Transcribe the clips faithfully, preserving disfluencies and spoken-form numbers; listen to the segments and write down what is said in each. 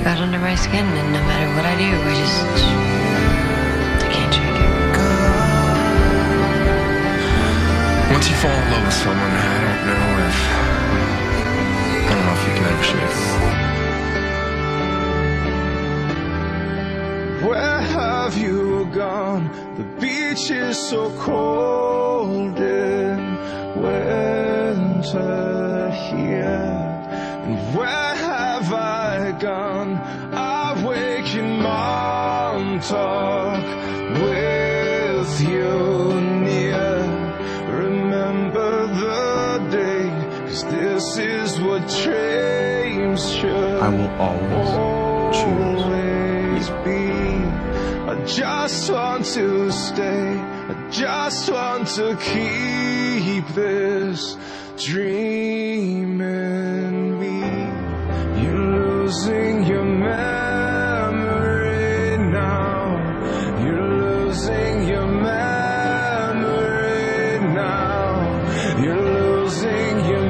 got under my skin, and no matter what I do, I just, I can't shake it. Once you fall in love with someone, I don't know if, I don't know if you can ever shake it. Where have you gone? The beach is so cold in winter here. And where have I gone? I wake in Montauk with you near. Remember the day, 'cause this is what dreams should I will always choose always be. I just want to stay, I just want to keep this dream in me. You're losing your memory now. You're losing your memory now. You're losing your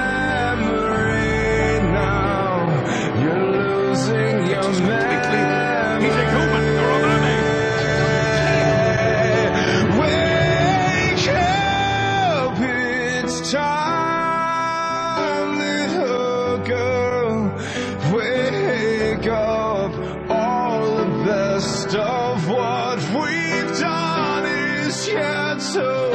memory now. You're losing your memory. He's a human or a mermaid. Wake up, it's time, little girl. Wake up, all the best of what we've done is yet to